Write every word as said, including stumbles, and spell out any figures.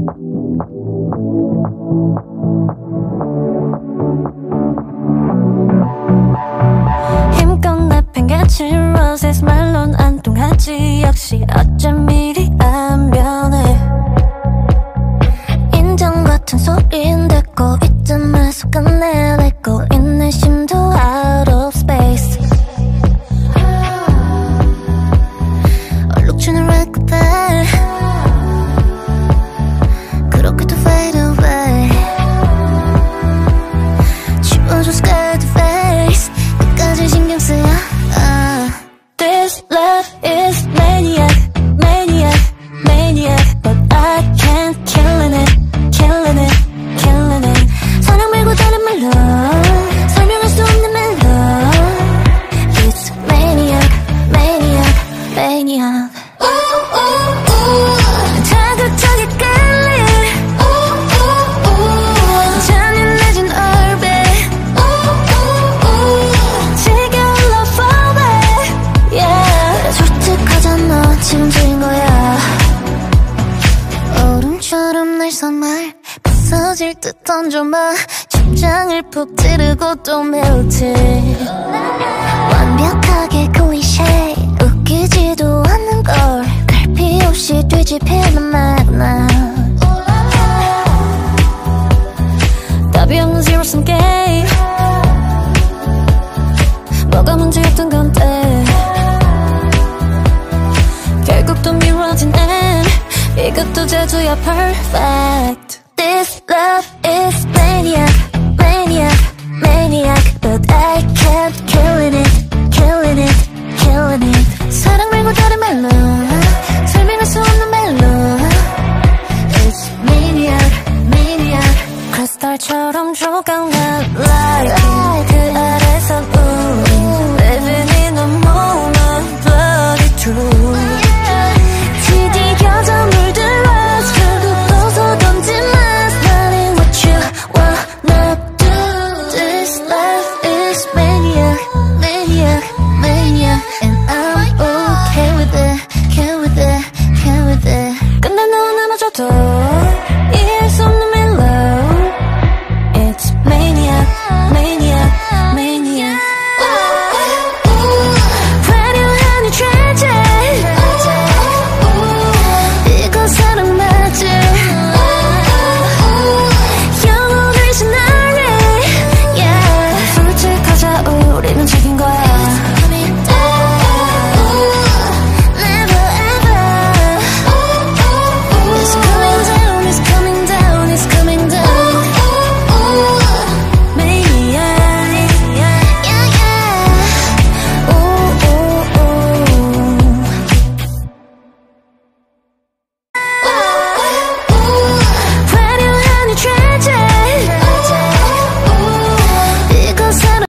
힘껏 내팽개친 roses 말론 안 통하지. 역시 어쩜 이리 안 변해. 인정 같은 소리인데 꼭 이쯤에서 끝내고 있는 심도 out of space. 얼룩주는 red carpet 그렇게도 fade away. 지워줘 scared face 끝까지 신경 쓰여. uh. This love is maniac, maniac, maniac, but I can't killing it, killing it, killing it. 사랑 말고 다른 말로 설명할 수 없는 멜로. It's maniac, maniac, maniac. 자극적이 끌림. 잔인해진 얼빛. 지겨운 love falling. Yeah. 솔직하잖아 지금 주인 거야. 얼음처럼 날 선말 부서질 듯 던져봐. 심장을 푹 찌르고 또 melty. 완벽하게 클리셰 웃기지도 않는 걸 갈피 없이 뒤집히는 마구나. 답이 없는 zero sum game. 뭐가 문제였던 건데 결국 또 미뤄진 end. 이것도 제주야 perfect. This love is maniac, maniac, maniac, but I can't killing it, killing it, killing it. 사랑 말고 다른 말로 설명할 수 없는 멜로. It's maniac, maniac. 크리스탈처럼 조각난